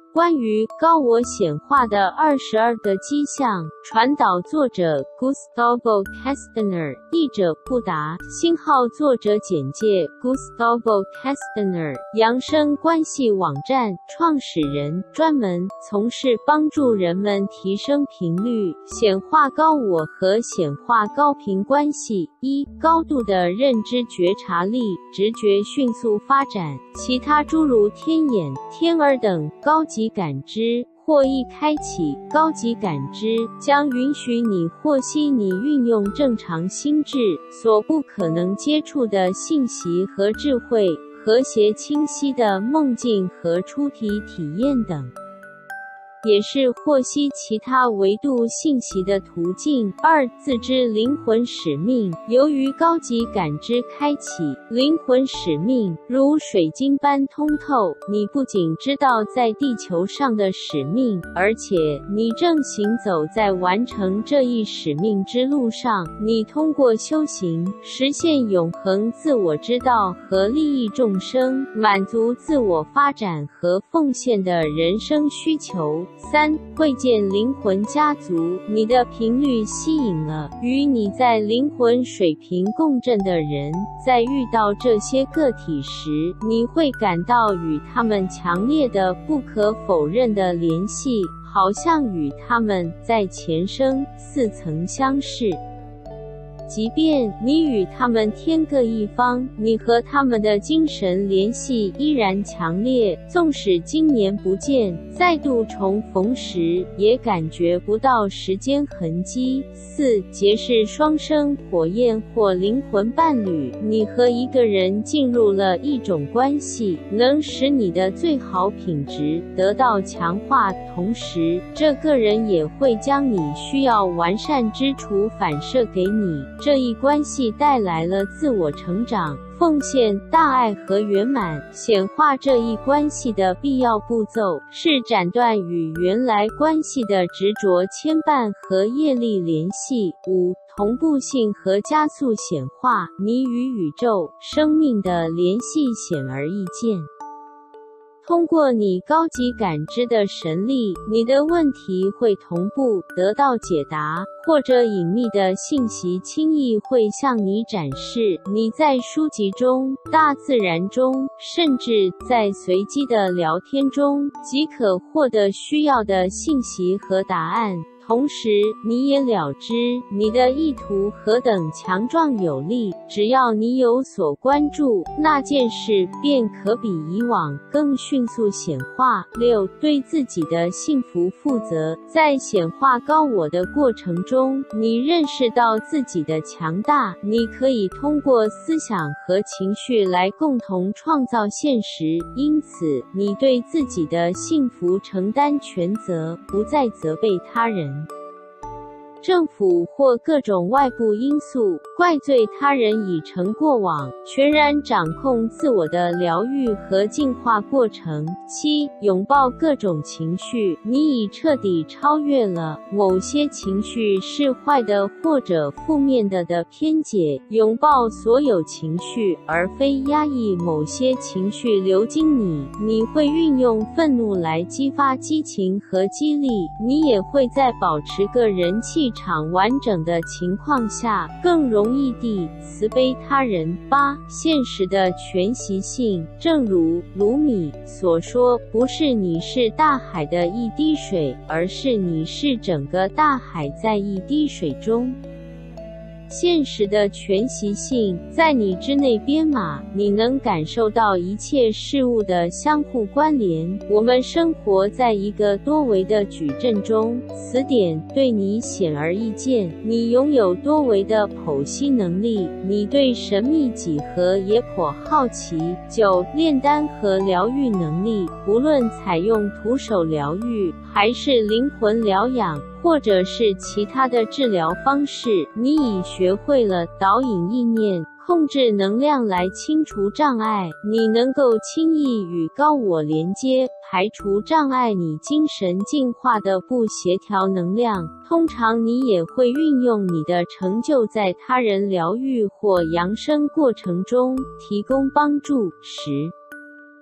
关于高我显化的22个迹象，传导作者 Gustavo Castaner， 译者布达，星号作者简介 Gustavo Castaner， 扬升关系网站创始人，专门从事帮助人们提升频率、显化高我和显化高频关系。1、高度的认知觉察力，直觉迅速发展，其他诸如天眼、天耳等高级感知或一开启高级感知，将允许你获悉你运用正常心智所不可能接触的信息和智慧，和谐清晰的梦境和出体体验等，也是获悉其他维度信息的途径。2、自知灵魂使命，由于高级感知开启，灵魂使命如水晶般通透，你不仅知道在地球上的使命，而且你正行走在完成这一使命之路上。你通过修行，实现永恒自我之道和利益众生，满足自我发展和奉献的人生需求。3、会见灵魂家族，你的频率吸引了与你在灵魂水平共振的人，在遇到这些个体时，你会感到与他们强烈的不可否认的联系，好像与他们在前生似曾相识。即便你与他们天各一方，你和他们的精神联系依然强烈，纵使今年不见，再度重逢时也感觉不到时间痕迹。4、结识双生火焰或灵魂伴侣，你和一个人进入了一种关系，能使你的最好品质得到强化，同时这个人也会将你需要完善之处反射给你。这一关系带来了自我成长、奉献、大爱和圆满。显化这一关系的必要步骤是斩断与原来关系的执着牵绊和业力联系。5、同步性和加速显化，你与宇宙、生命的联系显而易见。通过你高级感知的神力，你的问题会同步得到解答，或者隐秘的信息轻易会向你展示。你在书籍中、大自然中，甚至在随机的聊天中，即可获得需要的信息和答案。同时，你也了知你的意图何等强壮有力，只要你有所关注，那件事便可比以往更迅速显化。6、对自己的幸福负责，在显化高我的过程中，你认识到自己的强大，你可以通过思想和情绪来共同创造现实，因此你对自己的幸福承担全责，不再责备他人、政府或各种外部因素，怪罪他人已成过往，全然掌控自我的疗愈和进化过程。7、拥抱各种情绪，你已彻底超越了某些情绪是坏的或者负面的偏解，拥抱所有情绪，而非压抑某些情绪流经你。你会运用愤怒来激发激情和激励，你也会在保持个人气场完整的情况下，更容易地慈悲他人。8、现实的全息性，正如鲁米所说，不是你是大海的一滴水，而是你是整个大海在一滴水中。现实的全息性，在你之内编码，你能感受到一切事物的相互关联。我们生活在一个多维的矩阵中，此点对你显而易见。你拥有多维的剖析能力，你对神秘几何也颇好奇。9、炼丹和疗愈能力，不论采用徒手疗愈，还是灵魂疗养，或者是其他的治疗方式，你已学会了导引意念，控制能量来清除障碍。你能够轻易与高我连接，排除障碍你精神进化的不协调能量。通常你也会运用你的成就在他人疗愈或扬升过程中提供帮助。10、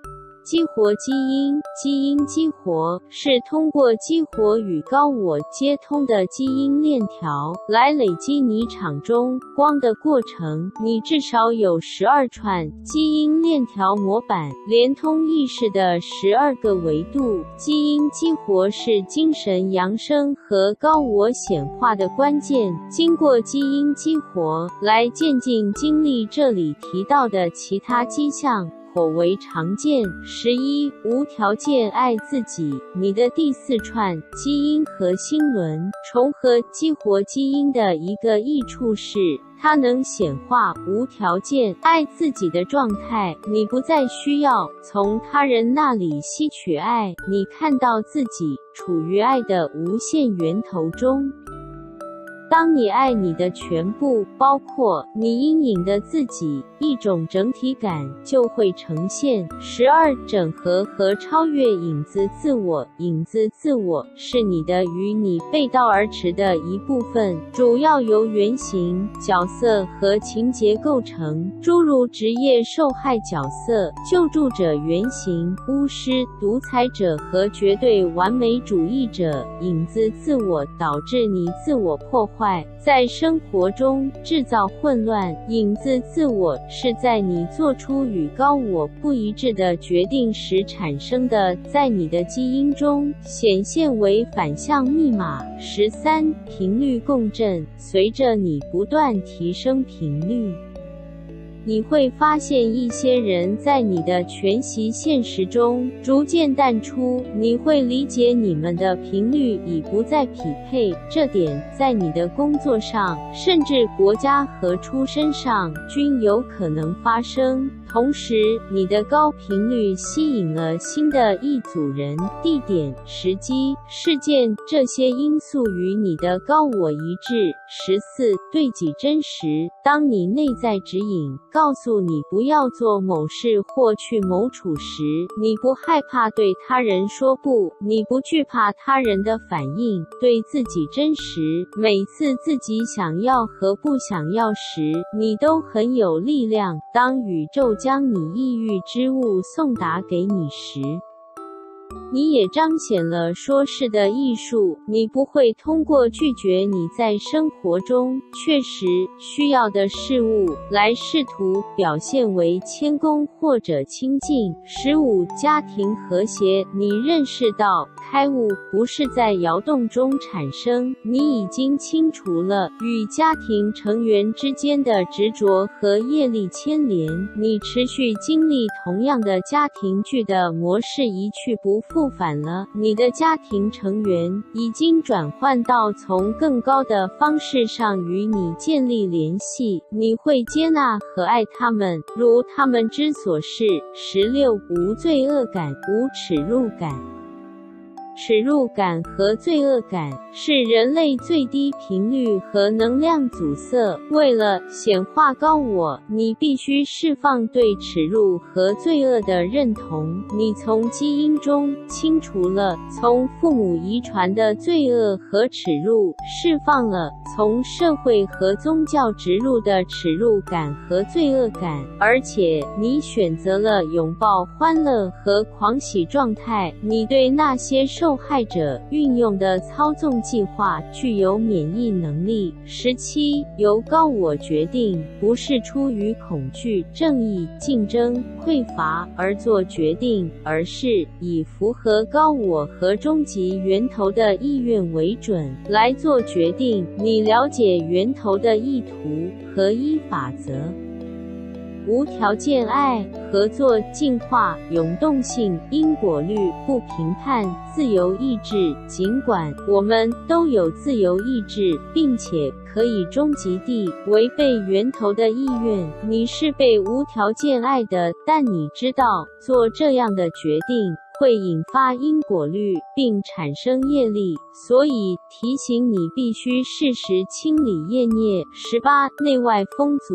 激活基因，基因激活是通过激活与高我接通的基因链条来累积你场中光的过程。你至少有12串基因链条模板，连通意识的12个维度。基因激活是精神扬升和高我显化的关键。经过基因激活，来渐进经历这里提到的其他迹象，颇为常见。11、无条件爱自己。你的第4串基因和心轮重合激活基因的一个益处是，它能显化无条件爱自己的状态。你不再需要从他人那里吸取爱，你看到自己处于爱的无限源头中。当你爱你的全部，包括你阴影的自己，一种整体感就会呈现。12、整合和超越影子自我。影子自我是你的与你背道而驰的一部分，主要由原型、角色和情节构成，诸如职业受害角色、救助者原型、巫师、独裁者和绝对完美主义者。影子自我导致你自我破坏，在生活中制造混乱。影子自我是在你做出与高我不一致的决定时产生的，在你的基因中显现为反向密码。13、频率共振。随着你不断提升频率，你会发现一些人在你的全息现实中逐渐淡出，你会理解你们的频率已不再匹配，这点在你的工作上，甚至国家和出身上均有可能发生。同时，你的高频率吸引了新的一组人、地点、时机、事件，这些因素与你的高我一致。14、对己真实。当你内在指引告诉你不要做某事或去某处时，你不害怕对他人说不，你不惧怕他人的反应。对自己真实，每次自己想要和不想要时，你都很有力量。当宇宙将你意欲之物送达给你时，你也彰显了说是的艺术。你不会通过拒绝你在生活中确实需要的事物来试图表现为谦恭或者亲近。15、家庭和谐。你认识到开悟不是在摇动中产生，你已经清除了与家庭成员之间的执着和业力牵连。你持续经历同样的家庭剧的模式一去不复返了，你的家庭成员已经转换到从更高的方式上与你建立联系，你会接纳和爱他们，如他们之所是。16、无罪恶感、无耻辱感。耻辱感和罪恶感是人类最低频率和能量阻塞。为了显化高我，你必须释放对耻辱和罪恶的认同。你从基因中清除了从父母遗传的罪恶和耻辱，释放了从社会和宗教植入的耻辱感和罪恶感，而且你选择了拥抱欢乐和狂喜状态。你对那些受害者运用的操纵计划具有免疫能力。17、由高我决定，不是出于恐惧、正义、竞争、匮乏而做决定，而是以符合高我和终极源头的意愿为准来做决定。你了解源头的意图和一法则。无条件爱、合作、进化、涌动性、因果律、不评判、自由意志。尽管我们都有自由意志，并且可以终极地违背源头的意愿，你是被无条件爱的，但你知道做这样的决定会引发因果律并产生业力，所以提醒你必须适时清理业孽。18、内外丰足。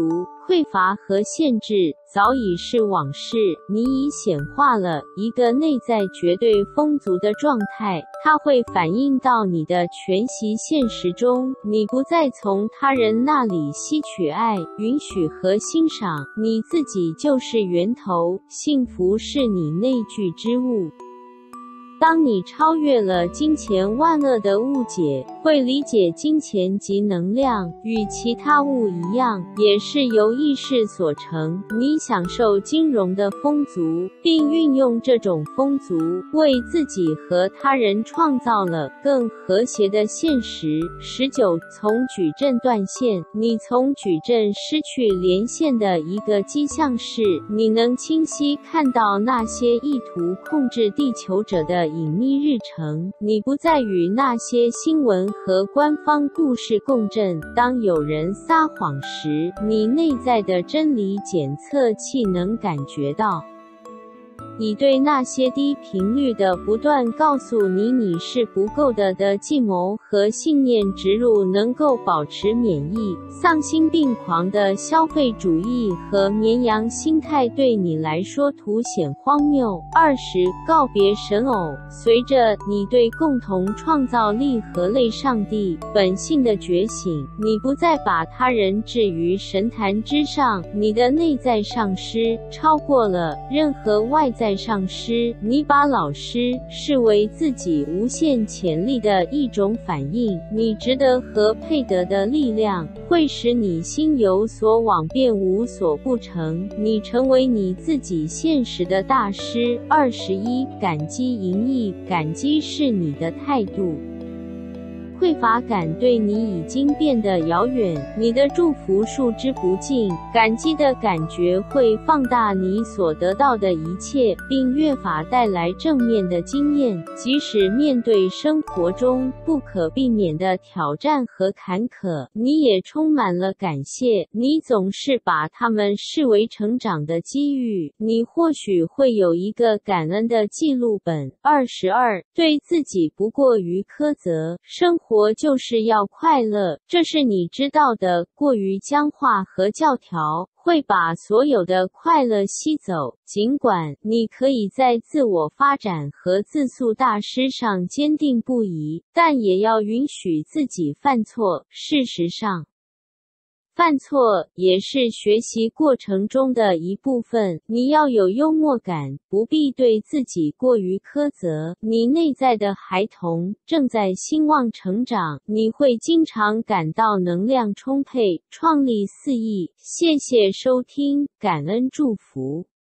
匮乏和限制早已是往事，你已显化了一个内在绝对丰足的状态，它会反映到你的全息现实中。你不再从他人那里吸取爱、允许和欣赏，你自己就是源头，幸福是你内聚之物。当你超越了金钱万恶的误解，会理解金钱及能量与其他物一样，也是由意识所成。你享受金融的丰足，并运用这种丰足，为自己和他人创造了更和谐的现实。19. 从矩阵断线，你从矩阵失去连线的一个迹象是，你能清晰看到那些意图控制地球者的隐秘日程，你不再与那些新闻和官方故事共振。当有人撒谎时，你内在的真理检测器能感觉到。你对那些低频率的不断告诉你你是不够的计谋和信念植入能够保持免疫。丧心病狂的消费主义和绵羊心态对你来说凸显荒谬。20. 告别神偶，随着你对共同创造力和类上帝本性的觉醒，你不再把他人置于神坛之上，你的内在上师超过了任何外在上师，你把老师视为自己无限潜力的一种反应。你值得和配得的力量会使你心有所往，便无所不成。你成为你自己现实的大师。21. 感激盈溢，感激是你的态度。匮乏感对你已经变得遥远，你的祝福数之不尽，感激的感觉会放大你所得到的一切，并越发带来正面的经验。即使面对生活中不可避免的挑战和坎坷，你也充满了感谢，你总是把它们视为成长的机遇。你或许会有一个感恩的记录本。22. 对自己不过于苛责，生活就是要快乐，这是你知道的。过于僵化和教条会把所有的快乐吸走。尽管你可以在自我发展和自塑大师上坚定不移，但也要允许自己犯错。事实上，犯错也是学习过程中的一部分。你要有幽默感，不必对自己过于苛责。你内在的孩童正在兴旺成长，你会经常感到能量充沛，创立4亿。谢谢收听，感恩祝福。